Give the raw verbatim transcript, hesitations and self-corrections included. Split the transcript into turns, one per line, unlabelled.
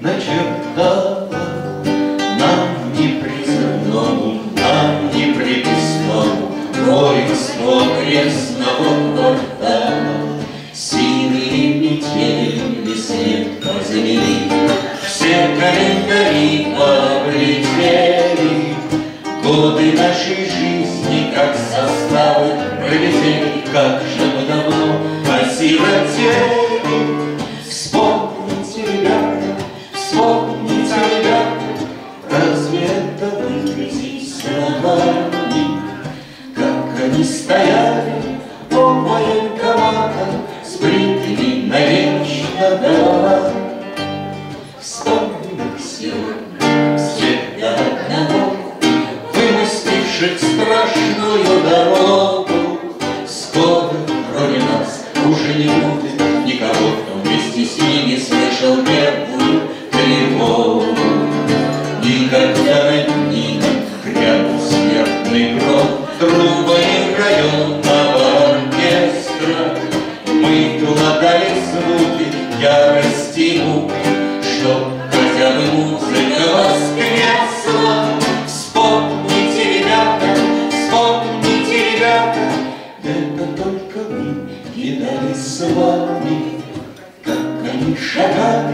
начертала нам непризывному, нам неприписному воинство крестного квартала. Синие метели свет позамели, все календари облетели, годы нашей жизни, как составы, пролетели, как же мы давно осиротели. Вспомните, ребята, вспомните, ребята, разве это выразить словами? Как они стояли у военкомата с бритыми навечно головами. Вспомним их сегодня всех до одного, вымостивших страшную дорогу. Скоро, кроме нас, уже не будет никого, кто вместе с ними слышал первую тревогу. Никогда над ними грянул смертный гром трубами районного оркестра. Мы глотали звуки ярости и муки, чтоб хотя бы музыка воскресла. Вспомните, ребята, вспомните, ребята, это только мы видали с вами, как они шагали